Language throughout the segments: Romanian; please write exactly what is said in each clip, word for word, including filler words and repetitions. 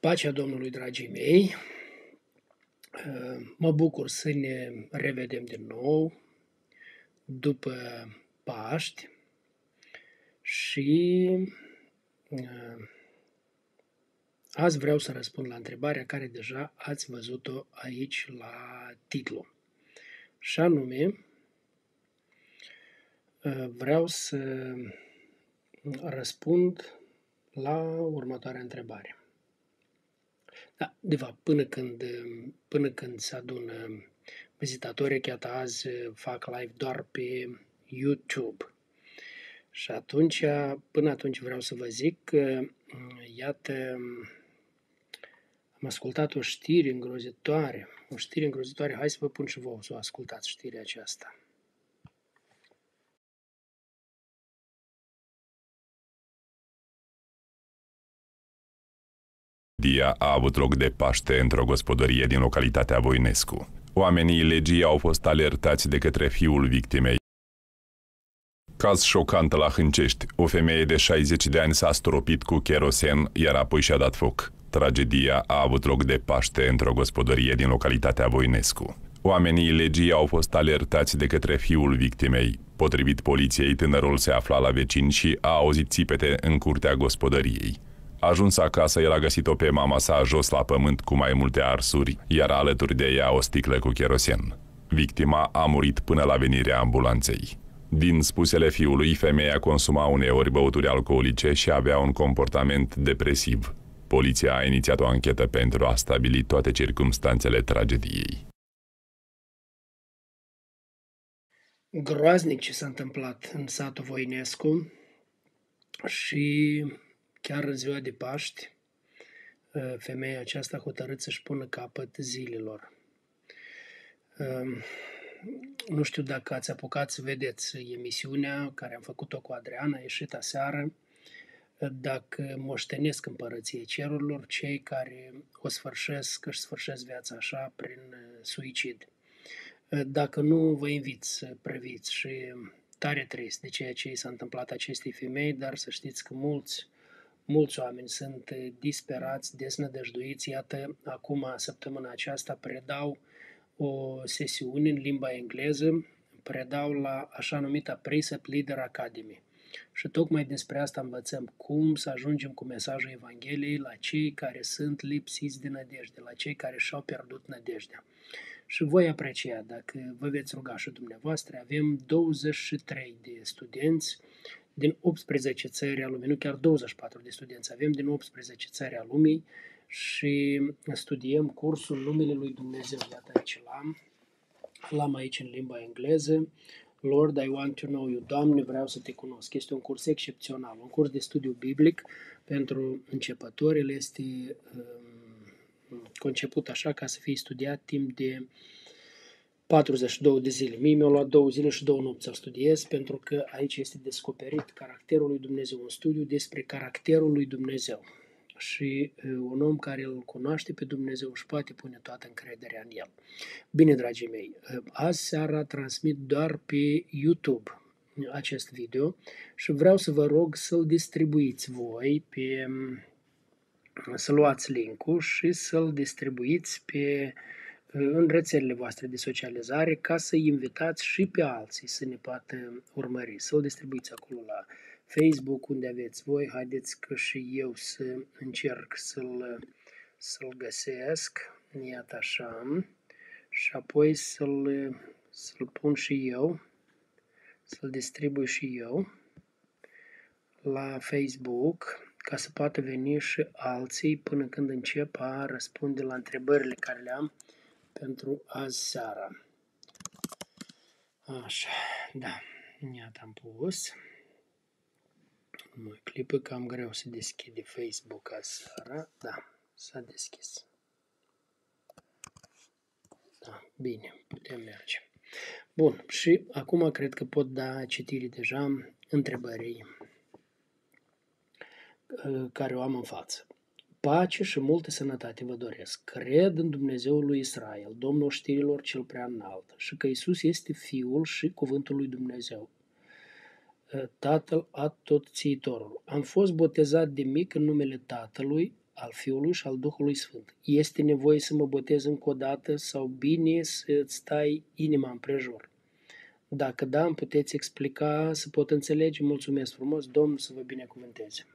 Pacea Domnului, dragii mei, mă bucur să ne revedem din nou după Paști și azi vreau să răspund la întrebarea care deja ați văzut-o aici la titlu. Și anume, vreau să răspund la următoarea întrebare. Da, de fapt, până când, până când se adună vizitatorii, chiar azi fac live doar pe YouTube. Și atunci, până atunci vreau să vă zic că, iată, am ascultat o știre îngrozitoare, o știre îngrozitoare. Hai să vă pun și vouă să o ascultați știrea aceasta. Dia a avut loc de Paște într-o gospodărie din localitatea Voinescu. Oamenii legii au fost alertați de către fiul victimei. Caz șocant la Hâncești. O femeie de șaizeci de ani s-a stropit cu kerosen, iar apoi și-a dat foc. Tragedia a avut loc de Paște într-o gospodărie din localitatea Voinescu. Oamenii legii au fost alertați de către fiul victimei. Potrivit poliției, tânărul se afla la vecini și a auzit țipete în curtea gospodăriei. Ajuns acasă, el a găsit-o pe mama sa jos la pământ cu mai multe arsuri, iar alături de ea o sticlă cu kerosen. Victima a murit până la venirea ambulanței. Din spusele fiului, femeia consuma uneori băuturi alcoolice și avea un comportament depresiv. Poliția a inițiat o anchetă pentru a stabili toate circumstanțele tragediei. Groaznic ce s-a întâmplat în satul Voinescu și chiar în ziua de Paști, femeia aceasta a hotărât să-și pună capăt zilelor. Nu știu dacă ați apucat să vedeți emisiunea care am făcut-o cu Adriana, a ieșit aseară, dacă moștenesc împărăției cerurilor cei care o sfârșesc, își sfârșesc viața așa prin suicid. Dacă nu, vă invit să priviți și tare trist de ceea ce i s-a întâmplat acestei femei, dar să știți că mulți Mulți oameni sunt disperați, desnădăjduiți. Iată, acum, săptămâna aceasta, predau o sesiune în limba engleză, predau la așa numita Precept Leader Academy. Și tocmai despre asta învățăm cum să ajungem cu mesajul Evangheliei la cei care sunt lipsiți de nădejde, la cei care și-au pierdut nădejdea. Și voi aprecia, dacă vă veți ruga și dumneavoastră, avem douăzeci și trei de studenți din optsprezece țări a lumii, nu chiar douăzeci și patru de studenți, avem din optsprezece țări a lumii și studiem cursul Numele lui Dumnezeu. Iată aici l-am, l-am aici în limba engleză. Lord, I want to know you. Doamne, vreau să te cunosc. Este un curs excepțional, un curs de studiu biblic pentru începători. El este um, conceput așa ca să fie studiat timp de patruzeci și două de zile. Mie mi-au luat două zile și două nopți să-l studiez, pentru că aici este descoperit caracterul lui Dumnezeu, un studiu despre caracterul lui Dumnezeu. Și un om care îl cunoaște pe Dumnezeu își poate pune toată încrederea în el. Bine, dragii mei, azi seara transmit doar pe YouTube acest video și vreau să vă rog să-l distribuiți voi, pe, să luați link-ul și să-l distribuiți pe în rețelele voastre de socializare ca să invitați și pe alții să ne poată urmări. Să-l distribuiți acolo la Facebook, unde aveți voi. Haideți că și eu să încerc să-l, să-l găsesc. Iată așa. Și apoi să-l, să-l pun și eu, să-l distribui și eu la Facebook, ca să poată veni și alții până când încep a răspunde la întrebările care le am pentru azi seara. Așa, da, iată am pus. Mă clipă că am greu să deschide Facebook azi seara. Da, s-a deschis. Da, bine, putem merge. Bun, și acum cred că pot da citire deja întrebării care o am în față. Pace și multă sănătate vă doresc. Cred în Dumnezeul lui Israel, Domnul știrilor cel prea înalt, și că Iisus este Fiul și Cuvântul lui Dumnezeu, Tatăl Atotțiitorul. Am fost botezat de mic în numele Tatălui, al Fiului și al Duhului Sfânt. Este nevoie să mă botez încă o dată sau bine să-ți stai inima împrejur? Dacă da, îmi puteți explica să pot înțelege. Mulțumesc frumos, Domnul să vă binecuvânteze.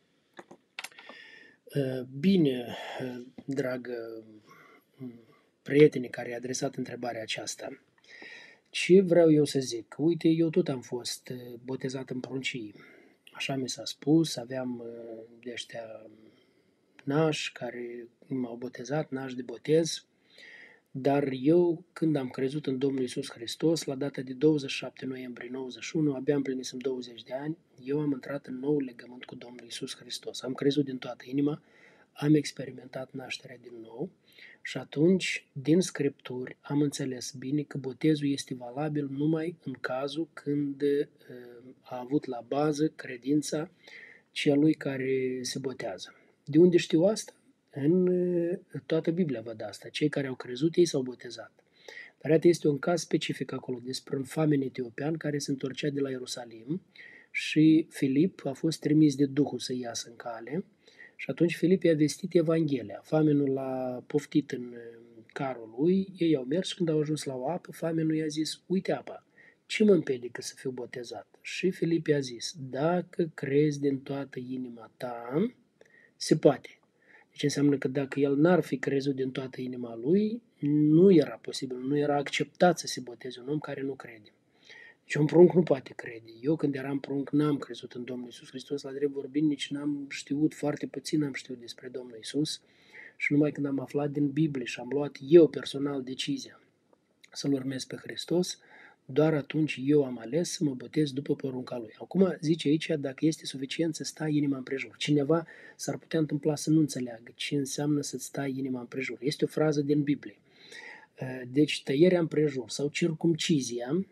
Bine, dragă prietene care i-a adresat întrebarea aceasta, ce vreau eu să zic? Uite, eu tot am fost botezat în pruncii. Așa mi s-a spus, aveam de ăștia nași care m-au botezat, nași de botez, dar eu, când am crezut în Domnul Iisus Hristos, la data de douăzeci și șapte noiembrie nouăzeci și unu, abia împlinisem douăzeci de ani, eu am intrat în nou legământ cu Domnul Iisus Hristos. Am crezut din toată inima, am experimentat nașterea din nou și atunci, din Scripturi, am înțeles bine că botezul este valabil numai în cazul când a avut la bază credința celui care se botează. De unde știu asta? În toată Biblia văd asta. Cei care au crezut, ei s-au botezat. Dar iată, este un caz specific acolo despre un famen etiopian care se întorcea de la Ierusalim și Filip a fost trimis de Duhul să iasă în cale și atunci Filip i-a vestit Evanghelia. Famenul l-a poftit în carul lui, ei au mers și când au ajuns la o apă, famenul i-a zis, uite apa, ce mă împiedică să fiu botezat? Și Filip i-a zis, dacă crezi din toată inima ta, se poate. Deci înseamnă că dacă el n-ar fi crezut din toată inima lui, nu era posibil, nu era acceptat să se boteze un om care nu crede. Deci un prunc nu poate crede. Eu când eram prunc n-am crezut în Domnul Iisus Hristos, la drept vorbind, nici n-am știut, foarte puțin am știut despre Domnul Iisus și numai când am aflat din Biblie și am luat eu personal decizia să-L urmez pe Hristos, doar atunci eu am ales să mă botez după porunca Lui. Acum zice aici, dacă este suficient să stai inima împrejur. Cineva s-ar putea întâmpla să nu înțeleagă ce înseamnă să-ți stai inima împrejur. Este o frază din Biblie. Deci tăierea împrejur sau circumcizia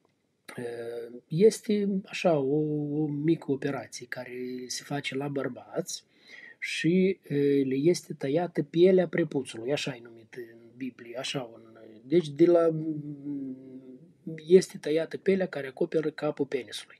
este așa o, o mică operație care se face la bărbați și le este tăiată pielea prepuțului, așa e numit în Biblie, așa un, deci de la este tăiată pielea care acoperă capul penisului.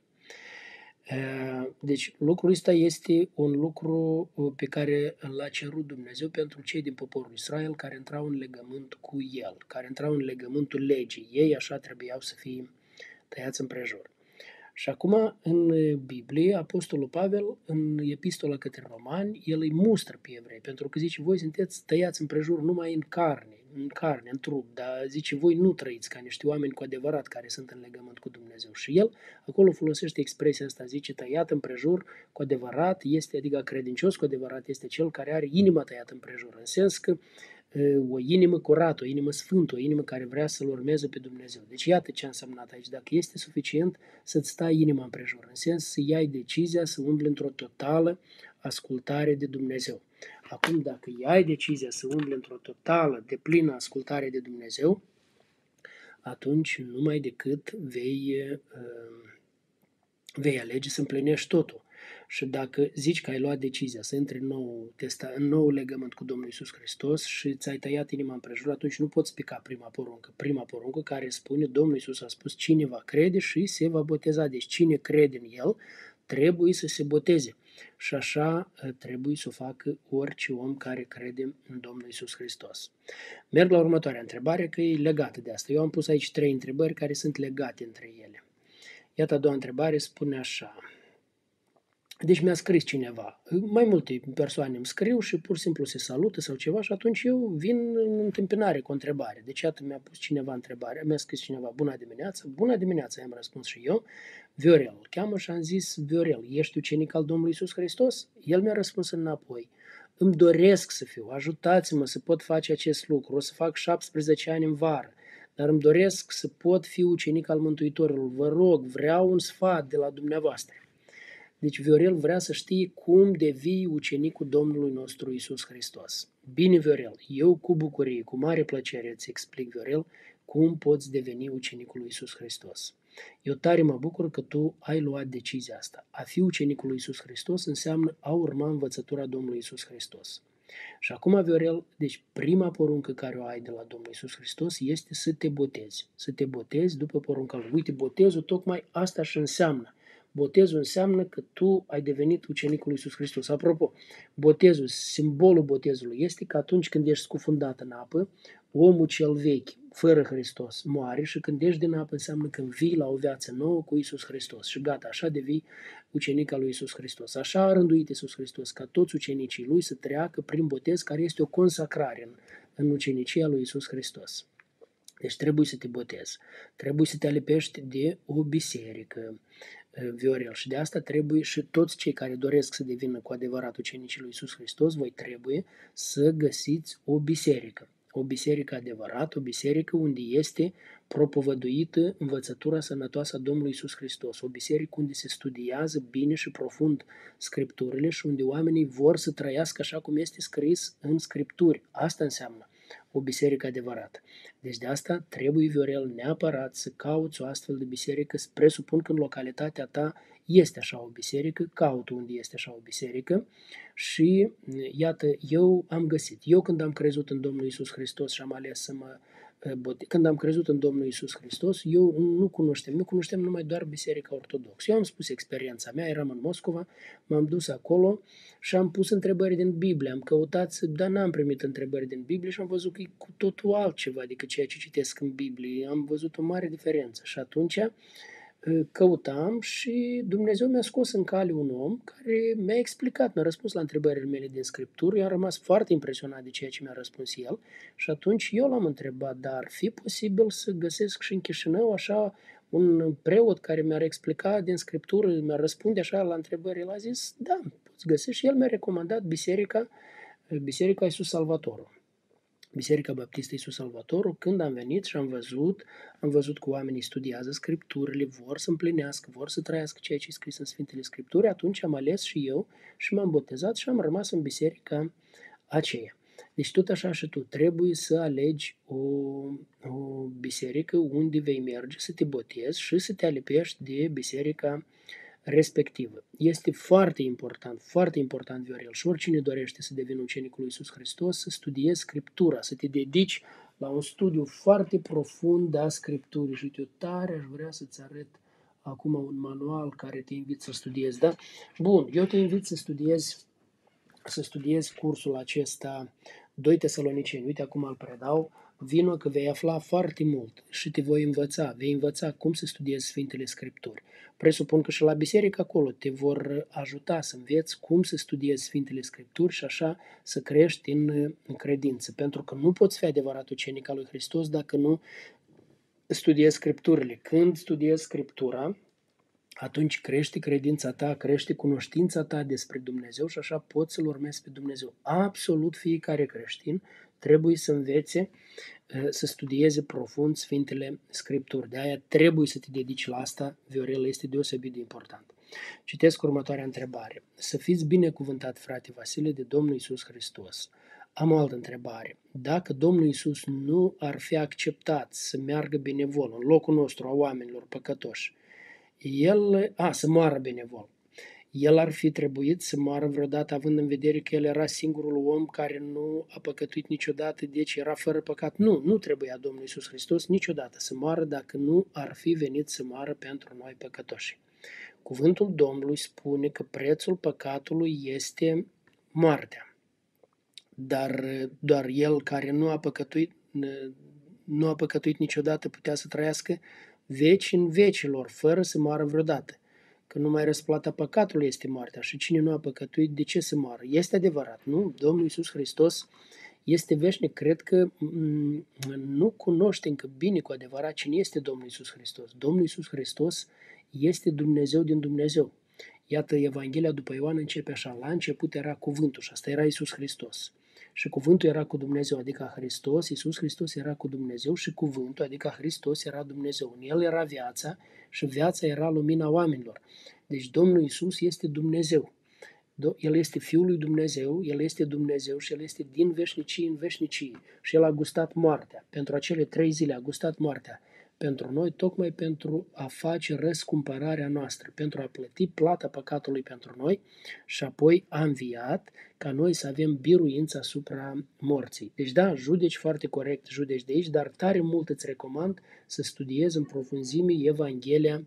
Deci lucrul ăsta este un lucru pe care l-a cerut Dumnezeu pentru cei din poporul Israel care intrau în legământ cu El, care intrau în legământul legii. Ei așa trebuiau să fie tăiați împrejur. Și acum în Biblie, Apostolul Pavel, în epistola către romani, el îi mustră pe evrei, pentru că zice, voi sunteți tăiați împrejur numai în carne, în carne, în trup, dar zice, voi nu trăiți ca niște oameni cu adevărat care sunt în legământ cu Dumnezeu. Și el acolo folosește expresia asta, zice, tăiat împrejur cu adevărat este, adică credincios cu adevărat este cel care are inima tăiată împrejur, în sens că o inimă curată, o inimă sfântă, o inimă care vrea să-L urmeze pe Dumnezeu. Deci iată ce a însemnat aici. Dacă este suficient să-ți stai inima împrejur, în sens să iai decizia să umbli într-o totală ascultare de Dumnezeu. Acum, dacă iai decizia să umbli într-o totală, deplină ascultare de Dumnezeu, atunci numai decât vei, vei alege să împlinești totul. Și dacă zici că ai luat decizia să intri în nou, testa, în nou legământ cu Domnul Iisus Hristos și ți-ai tăiat inima împrejur, atunci nu poți pica prima poruncă. Prima poruncă care spune, Domnul Iisus a spus, cine va crede și se va boteza. Deci cine crede în El trebuie să se boteze. Și așa trebuie să o facă orice om care crede în Domnul Iisus Hristos. Merg la următoarea întrebare, că e legată de asta. Eu am pus aici trei întrebări care sunt legate între ele. Iată a doua întrebare, spune așa. Deci mi-a scris cineva, mai multe persoane îmi scriu și pur și simplu se salută sau ceva și atunci eu vin în întâmpinare cu o întrebare. Deci iată mi-a pus cineva întrebarea, mi-a scris cineva, bună dimineața, bună dimineața, i-am răspuns și eu, Viorel, îl cheamă și am zis, Viorel, ești ucenic al Domnului Iisus Hristos? El mi-a răspuns înapoi, îmi doresc să fiu, ajutați-mă să pot face acest lucru, o să fac șaptesprezece ani în vară, dar îmi doresc să pot fi ucenic al Mântuitorului, vă rog, vreau un sfat de la dumneavoastră. Deci Viorel vrea să știe cum devii ucenicul Domnului nostru Iisus Hristos. Bine, Viorel, eu cu bucurie, cu mare plăcere îți explic, Viorel, cum poți deveni ucenicul lui Iisus Hristos. Eu tare mă bucur că tu ai luat decizia asta. A fi ucenicul lui Iisus Hristos înseamnă a urma învățătura Domnului Iisus Hristos. Și acum, Viorel, deci prima poruncă care o ai de la Domnul Iisus Hristos este să te botezi. Să te botezi după porunca lui. Uite, botezul tocmai asta și înseamnă. Botezul înseamnă că tu ai devenit ucenicul lui Iisus Hristos. Apropo, botezul, simbolul botezului este că atunci când ești scufundat în apă, omul cel vechi, fără Hristos, moare și când ești din apă înseamnă că vii la o viață nouă cu Iisus Hristos și gata, așa devii ucenic al lui Iisus Hristos. Așa a rânduit Iisus Hristos ca toți ucenicii lui să treacă prin botez, care este o consacrare în, în ucenicia lui Iisus Hristos. Deci trebuie să te botezi, trebuie să te alipești de o biserică, Viorel, și de asta trebuie și toți cei care doresc să devină cu adevărat ucenicii lui Iisus Hristos, voi trebuie să găsiți o biserică. O biserică adevărată, o biserică unde este propovăduită învățătura sănătoasă a Domnului Iisus Hristos, o biserică unde se studiază bine și profund Scripturile și unde oamenii vor să trăiască așa cum este scris în Scripturi. Asta înseamnă o biserică adevărată. Deci de asta trebuie, Viorel, neapărat să cauți o astfel de biserică. Presupun că în localitatea ta este așa o biserică, caut unde este așa o biserică și iată, eu am găsit. Eu când am crezut în Domnul Iisus Hristos și am ales să mă botez, când am crezut în Domnul Iisus Hristos, eu nu cunoșteam, eu cunoșteam numai doar Biserica Ortodoxă. Eu am spus experiența mea, eram în Moscova, m-am dus acolo și am pus întrebări din Biblie, am căutat, dar n-am primit întrebări din Biblie și am văzut că e cu totul altceva decât ceea ce citesc în Biblie. Am văzut o mare diferență și atunci căutam și Dumnezeu mi-a scos în cale un om care mi-a explicat, mi-a răspuns la întrebările mele din Scriptură. Eu am rămas foarte impresionat de ceea ce mi-a răspuns el și atunci eu l-am întrebat, dar ar fi posibil să găsesc și în Chișinău așa un preot care mi-ar explica din Scriptură, mi-ar răspunde așa la întrebări? El a zis, da, poți găsi, și el mi-a recomandat biserica, Biserica Iisus Salvatorul. Biserica Baptistă Iisus Salvatorul. Când am venit și am văzut, am văzut că oamenii studiază Scripturile, vor să împlinească, vor să trăiască ceea ce e scris în Sfintele Scripturi, atunci am ales și eu și m-am botezat și am rămas în biserica aceea. Deci tot așa și tu trebuie să alegi o, o biserică unde vei merge să te botezi și să te alipești de biserica respectivă. Este foarte important, foarte important, Viorel, și oricine dorește să devină ucenicul lui Iisus Hristos, să studiezi Scriptura, să te dedici la un studiu foarte profund a Scripturii. Și uite, eu tare aș vrea să-ți arăt acum un manual care te invit să studiezi, da? Bun, eu te invit să studiezi, să studiezi cursul acesta doi Tesaloniceni. Uite, acum îl predau. Vino că vei afla foarte mult și te voi învăța, vei învăța cum să studiezi Sfintele Scripturi. Presupun că și la biserică acolo te vor ajuta să înveți cum să studiezi Sfintele Scripturi și așa să crești în, în credință. Pentru că nu poți fi adevărat ucenic al lui Hristos dacă nu studiezi Scripturile. Când studiezi Scriptura, atunci crește credința ta, crește cunoștința ta despre Dumnezeu și așa poți să-L urmezi pe Dumnezeu. Absolut fiecare creștin trebuie să învețe, să studieze profund Sfintele Scripturi. De aia trebuie să te dedici la asta, Viorel, este deosebit de important. Citesc următoarea întrebare. Să fiți binecuvântat, frate Vasile, de Domnul Iisus Hristos. Am o altă întrebare. Dacă Domnul Iisus nu ar fi acceptat să meargă benevol în locul nostru a oamenilor păcătoși, El, a, să moară benevol, El ar fi trebuit să moară vreodată, având în vedere că El era singurul om care nu a păcătuit niciodată, deci era fără păcat? Nu, nu trebuia Domnul Iisus Hristos niciodată să moară dacă nu ar fi venit să moară pentru noi păcătoși. Cuvântul Domnului spune că prețul păcatului este moartea, dar doar El care nu a păcătuit, nu a păcătuit niciodată putea să trăiască veci în vecilor, fără să moară vreodată. Că numai răsplata păcatului este moartea și cine nu a păcătuit, de ce să moară? Este adevărat, nu? Domnul Iisus Hristos este veșnic. Cred că nu cunoște încă bine cu adevărat cine este Domnul Iisus Hristos. Domnul Iisus Hristos este Dumnezeu din Dumnezeu. Iată, Evanghelia după Ioan începe așa. La început era cuvântul și asta era Iisus Hristos. Și cuvântul era cu Dumnezeu, adică Hristos, Iisus Hristos era cu Dumnezeu și cuvântul, adică Hristos, era Dumnezeu. În El era viața și viața era lumina oamenilor. Deci Domnul Iisus este Dumnezeu. El este Fiul lui Dumnezeu, El este Dumnezeu și El este din veșnicie în veșnicie. Și El a gustat moartea. Pentru acele trei zile a gustat moartea. Pentru noi, tocmai pentru a face răscumpărarea noastră, pentru a plăti plata păcatului pentru noi și apoi a înviat ca noi să avem biruință asupra morții. Deci da, judeci foarte corect, judeci de aici, dar tare mult îți recomand să studiezi în profunzime Evanghelia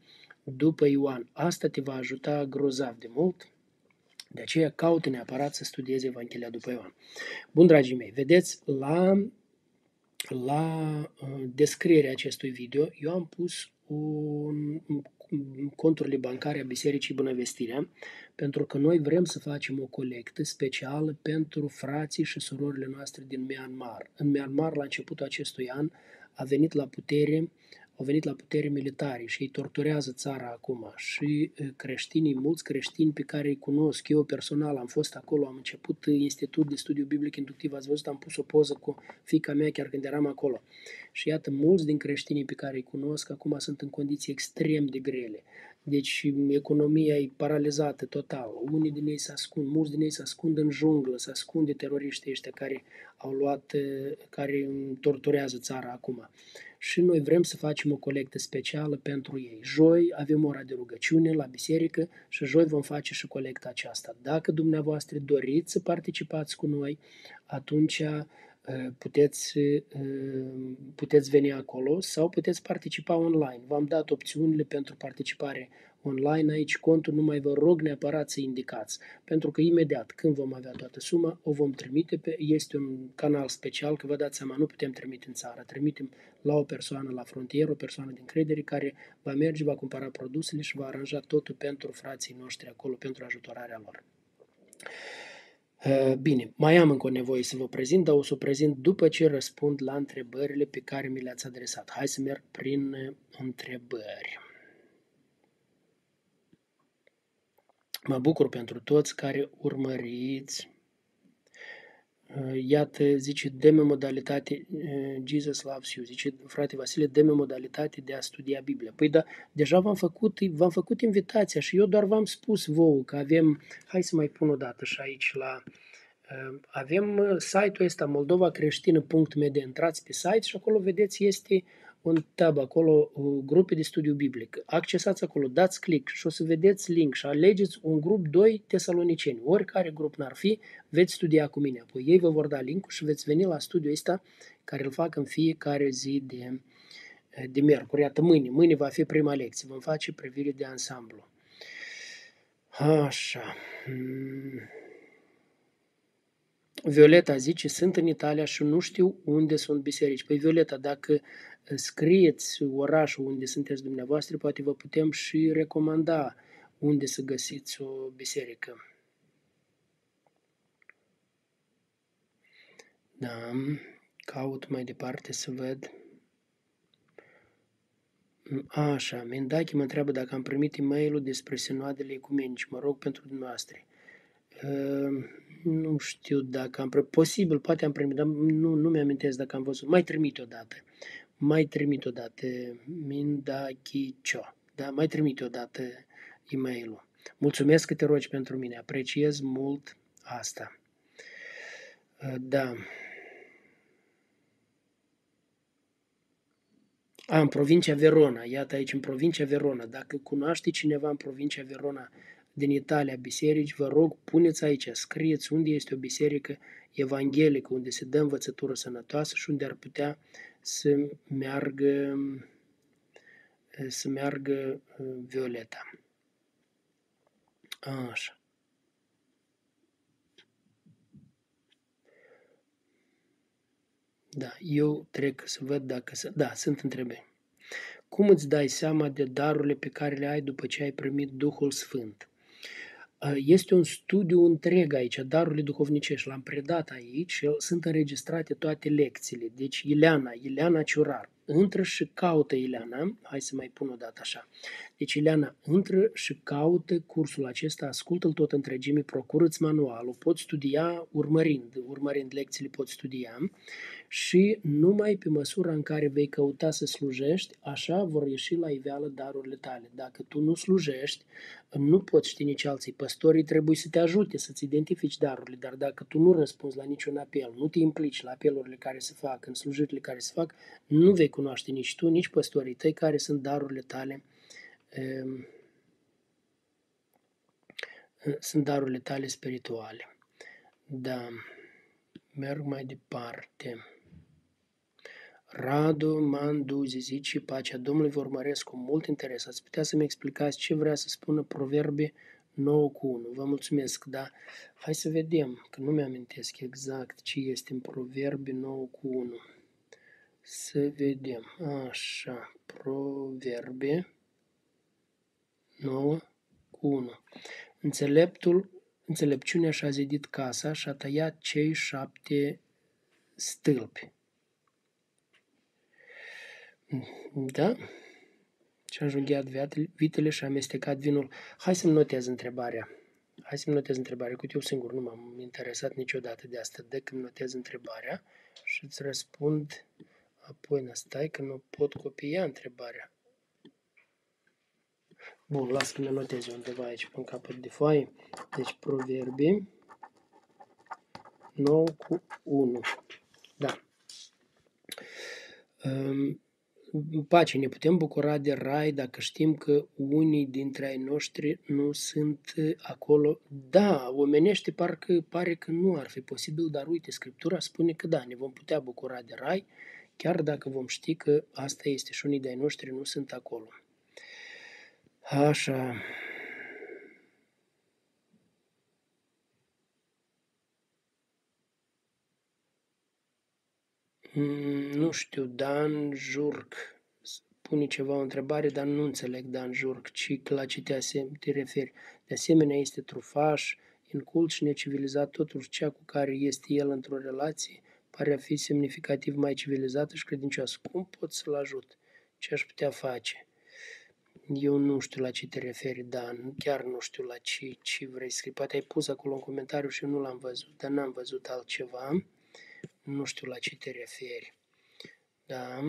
după Ioan. Asta te va ajuta grozav de mult. De aceea caută neapărat să studiezi Evanghelia după Ioan. Bun, dragii mei, vedeți, la, la uh, descrierea acestui video, eu am pus un, conturile bancare a Bisericii Bunăvestirea, pentru că noi vrem să facem o colectă specială pentru frații și surorile noastre din Myanmar. În Myanmar, la începutul acestui an, a venit la putere au venit la putere militari și ei torturează țara acum și creștinii, mulți creștini pe care îi cunosc, eu personal am fost acolo, am început Institut de Studiu Biblic Inductiv, ați văzut, am pus o poză cu fiica mea chiar când eram acolo. Și iată, mulți din creștinii pe care îi cunosc acum sunt în condiții extrem de grele. Deci economia e paralizată total, unii din ei se ascund, mulți din ei se ascund în junglă, se ascund de teroriștii ăștia care au luat, care torturează țara acum. Și noi vrem să facem o colectă specială pentru ei. Joi avem ora de rugăciune la biserică și joi vom face și colecta aceasta. Dacă dumneavoastră doriți să participați cu noi, atunci puteți, puteți veni acolo sau puteți participa online. V-am dat opțiunile pentru participare online aici, contul, numai vă rog neapărat să indicați, pentru că imediat când vom avea toată suma, o vom trimite pe, este un canal special, că vă dați seama, nu putem trimite în țară, trimitem la o persoană la frontieră, o persoană din credere care va merge, va cumpăra produsele și va aranja totul pentru frații noștri acolo, pentru ajutorarea lor. Bine, mai am încă o nevoie să vă prezint, dar o să o prezint după ce răspund la întrebările pe care mi le-ați adresat. Hai să merg prin întrebări. Mă bucur pentru toți care urmăriți. Iată, zice, dă-mi modalitate, Jesus loves you, zice, frate Vasile, dă-mi modalitate de a studia Biblia. Păi da, deja v-am făcut, v-am făcut invitația și eu doar v-am spus vouă că avem, hai să mai pun o dată și aici la, avem site-ul ăsta moldova creștină punct m d, intrați pe site și acolo vedeți, este un tab acolo, grupe de studiu biblic. Accesați acolo, dați click și o să vedeți link și alegeți un grup doi tesaloniceni. Oricare grup n-ar fi, veți studia cu mine. Apoi ei vă vor da link-ul și veți veni la studiul ăsta care îl fac în fiecare zi de, de miercuri. Iată, mâine. Mâine va fi prima lecție. Vom face privire de ansamblu. Așa. Violeta zice, sunt în Italia și nu știu unde sunt biserici. Păi Violeta, dacă scrieți orașul unde sunteți dumneavoastră, poate vă putem și recomanda unde să găsiți o biserică. Da, caut mai departe să văd. Așa, Mendache mă întreabă dacă am primit e-mail-ul despre sinoadele ecumenice. Mă rog pentru dumneavoastră. Uh, nu știu dacă am primit. Posibil, poate am primit, dar nu, nu mi-amintesc dacă am văzut. Mai trimit odată. Mai trimit odată Mendache-cio. Da, mai trimit odată e-mail-ul. Mulțumesc că te rogi pentru mine. Apreciez mult asta. Uh, da. A, în provincia Verona, iată aici în provincia Verona, dacă cunoaște cineva în provincia Verona din Italia biserici, vă rog, puneți aici, scrieți unde este o biserică evanghelică, unde se dă învățătură sănătoasă și unde ar putea să meargă, să meargă Violeta. Așa. Da, eu trec să văd dacă... Da, sunt întrebări. Cum îți dai seama de darurile pe care le ai după ce ai primit Duhul Sfânt? Este un studiu întreg aici, darurile duhovnicești. L-am predat aici și sunt înregistrate toate lecțiile. Deci Ileana, Ileana Ciurar, intră și caută Ileana. Hai să mai pun o dată așa. Deci Ileana, intră și caută cursul acesta, ascultă-l tot întregime, procură-ți manualul, poți studia urmărind, urmărind lecțiile poți studia și numai pe măsura în care vei căuta să slujești, așa vor ieși la iveală darurile tale. Dacă tu nu slujești, nu poți ști nici alții. Păstorii trebuie să te ajute să-ți identifici darurile, dar dacă tu nu răspunzi la niciun apel, nu te implici la apelurile care se fac, în slujirile care se fac, nu vei cunoaște nici tu, nici păstorii tăi care sunt darurile tale, sunt darurile tale spirituale. Da, merg mai departe. Radu Manduzi zice, pacea Domnului vă urmăresc cu mult interes. Ați putea să-mi explicați ce vrea să spună Proverbe nouă cu unu. Vă mulțumesc, da? Hai să vedem, că nu mi-amintesc exact ce este în Proverbe nouă cu unu. Să vedem. Așa, Proverbe nouă cu unu. Înțeleptul, înțelepciunea și-a zidit casa și-a tăiat cei șapte stâlpi. Da? Și-a înjunghiat vitele și-a amestecat vinul. Hai să-mi notez întrebarea. Hai să-mi notez întrebarea. Cu eu singur nu m-am interesat niciodată de asta. Dă că-mi notez întrebarea și îți răspund apoi. Stai că nu pot copia întrebarea. Bun, las că mi notez eu undeva aici pe capăt de foaie. Deci Proverbe nouă cu unu. Da. Um, Pace, ne putem bucura de rai dacă știm că unii dintre ai noștri nu sunt acolo? Da, omenește parcă pare că nu ar fi posibil, dar uite, Scriptura spune că da, ne vom putea bucura de rai, chiar dacă vom ști că asta este și unii de ai noștri nu sunt acolo. Așa. Nu știu, Dan Jurc pune ceva, o întrebare, dar nu înțeleg Dan Jurc, ci la ce te, te referi. De asemenea, este trufaș, incult și necivilizat, totuși cea cu care este el într-o relație pare a fi semnificativ mai civilizată și credincioasă. Cum pot să-l ajut? Ce aș putea face? Eu nu știu la ce te referi, Dan, chiar nu știu la ce, ce vrei să scrii. Poate ai pus acolo un comentariu și eu nu l-am văzut, dar n-am văzut altceva. Nu știu la ce te referi. Da.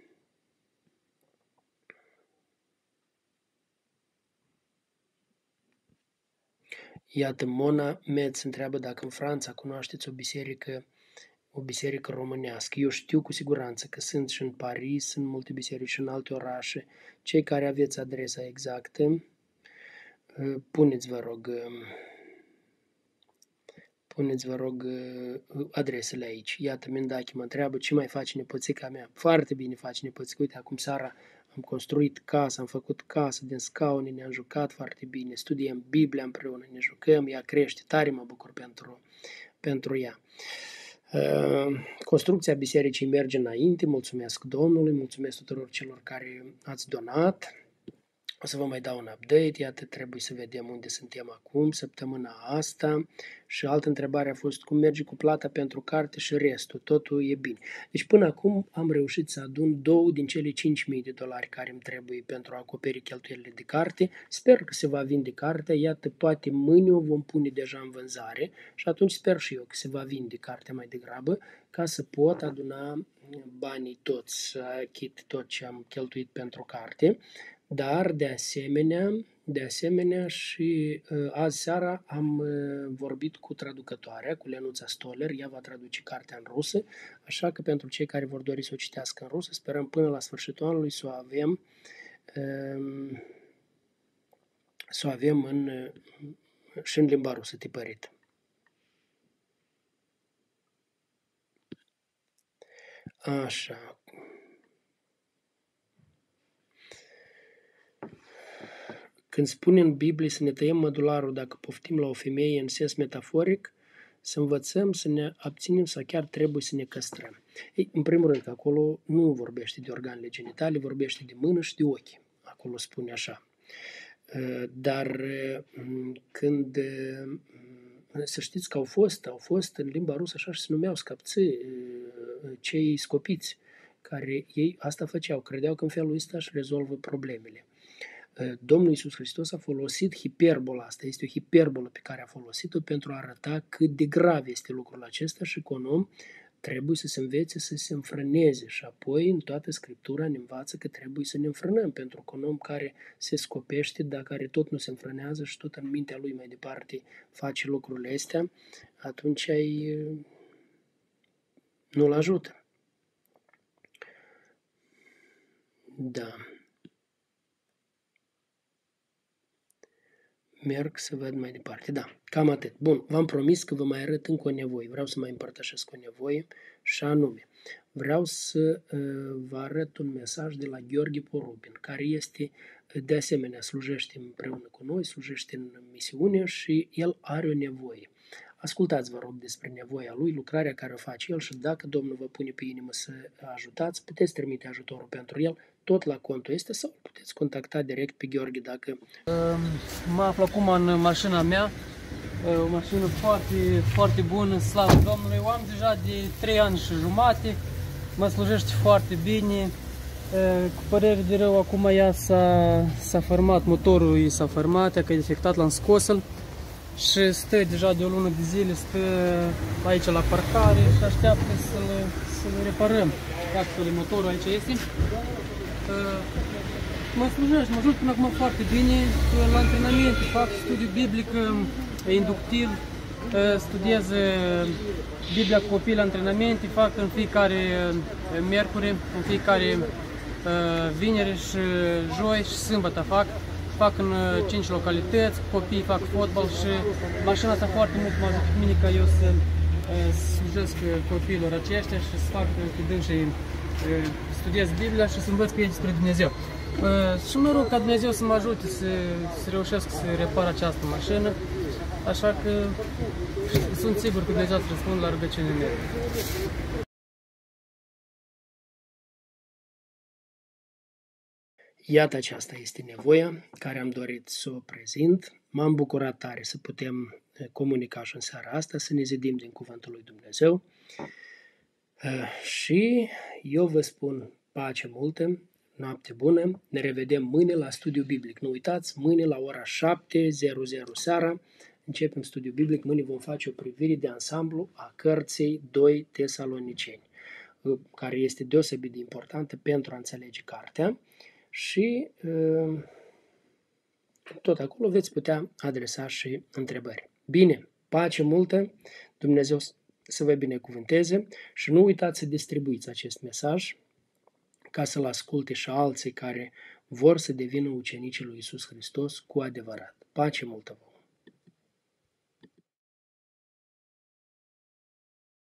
Iată, Mona Metz întreabă dacă în Franța cunoașteți o biserică, o biserică românească. Eu știu cu siguranță că sunt și în Paris, sunt multe biserici și în alte orașe. Cei care aveți adresa exactă, puneți, vă rog, puneți, vă rog, adresele aici. Iată, Mendache mă întreabă ce mai face nepoțica mea. Foarte bine face nepoțica. Uite, acum seara am construit casă, am făcut casă din scaune, ne-am jucat foarte bine, studiem Biblia împreună, ne jucăm, ea crește, tare mă bucur pentru, pentru ea. Construcția bisericii merge înainte, mulțumesc Domnului, mulțumesc tuturor celor care ați donat. O să vă mai dau un update, iată, trebuie să vedem unde suntem acum, săptămâna asta. Și altă întrebare a fost cum merge cu plata pentru carte și restul, totul e bine. Deci până acum am reușit să adun două din cele cinci mii de dolari care îmi trebuie pentru a acoperi cheltuielile de carte. Sper că se va vinde cartea, iată, poate mâine o vom pune deja în vânzare și atunci sper și eu că se va vinde cartea mai degrabă ca să pot aduna banii toți, să achit tot ce am cheltuit pentru carte. Dar, de asemenea, de asemenea și uh, azi seara am uh, vorbit cu traducătoarea, cu Lenuța Stoller, ea va traduce cartea în rusă, așa că pentru cei care vor dori să o citească în rusă, sperăm până la sfârșitul anului să o avem, uh, să o avem în, uh, și în limba rusă tipărită. Așa. Când spune în Biblie să ne tăiem mădularul dacă poftim la o femeie în sens metaforic, să învățăm să ne abținem sau chiar trebuie să ne căstrăm. Ei, în primul rând, acolo nu vorbește de organele genitale, vorbește de mână și de ochi. Acolo spune așa. Dar când, să știți că au fost, au fost în limba rusă așa și se numeau scapțâi, cei scopiți, care ei asta făceau, credeau că în felul ăsta își rezolvă problemele. Domnul Iisus Hristos a folosit hiperbola asta, este o hiperbolă pe care a folosit-o pentru a arăta cât de grav este lucrul acesta și că un om trebuie să se învețe să se înfrâneze și apoi în toată Scriptura ne învață că trebuie să ne înfrânăm, pentru că un om care se scopește, dar care tot nu se înfrânează și tot în mintea lui mai departe face lucrurile astea, atunci ai, nu-l ajută. Da. merg să văd mai departe. Da, cam atât. Bun, v-am promis că vă mai arăt încă o nevoie. Vreau să mai împărtășesc o nevoie și anume, vreau să uh, vă arăt un mesaj de la Gheorghe Porubin, care este, de asemenea, slujește împreună cu noi, slujește în misiune și el are o nevoie. Ascultați, vă rog, despre nevoia lui, lucrarea care o face el și dacă Domnul vă pune pe inimă să ajutați, puteți trimite ajutorul pentru el, tot la contul este sau puteți contacta direct pe Gheorghe dacă... Mă aflu acum în mașina mea, o mașină foarte, foarte bună, slavă Domnului. O am deja de trei ani și jumate, mă slujește foarte bine. Cu părere de rău, acum ea s-a format, motorul i s-a format, că e defectat, l-am scos-l și stă deja de o lună de zile, stă aici la parcare și așteaptă să-l să reparăm. Iată, motorul aici este. Mă slujește, mă ajut până acum foarte bine la antrenamente, fac studiu biblic inductiv, studiez Biblia cu copii la antrenamente, fac în fiecare miercuri, în fiecare vineri și joi și sâmbătă fac. Fac în cinci localități, copiii fac fotbal și mașina asta foarte mult mă ajută pe mine ca eu să slujesc copiilor aceștia și să fac cu dânsii, studiez Biblia și să învăț pe ei despre Dumnezeu. Și mă rog ca Dumnezeu să mă ajute să, să reușesc să repar această mașină, așa că sunt sigur că Dumnezeu să răspund la rugăciunile mele. Iată, aceasta este nevoia care am dorit să o prezint. M-am bucurat tare să putem comunica și în seara asta, să ne zidim din Cuvântul lui Dumnezeu. Și eu vă spun pace multă, noapte bună, ne revedem mâine la studiu biblic. Nu uitați, mâine la ora șapte seara începem studiu biblic. Mâine vom face o privire de ansamblu a cărții doi Tesaloniceni, care este deosebit de importantă pentru a înțelege cartea. Și tot acolo veți putea adresa și întrebări. Bine, pace multă, Dumnezeu să vă binecuvânteze și nu uitați să distribuiți acest mesaj ca să-l asculte și alții care vor să devină ucenicii lui Iisus Hristos cu adevărat. Pace multă vouă!